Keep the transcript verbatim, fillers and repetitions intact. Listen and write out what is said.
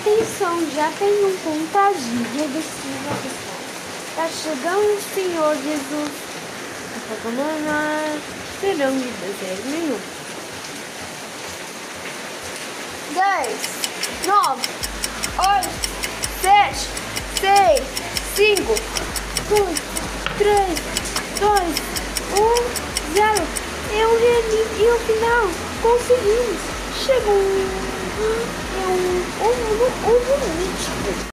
Atenção, já tem um contagem regressiva, pessoal. Tá chegando o Senhor Jesus. Serão de dez minutos. dez, nove, oito, sete, seis, cinco, quatro, três, dois, um, zero. Eu reli e no final conseguimos. Chegou. Eu, um, um, um, um, um,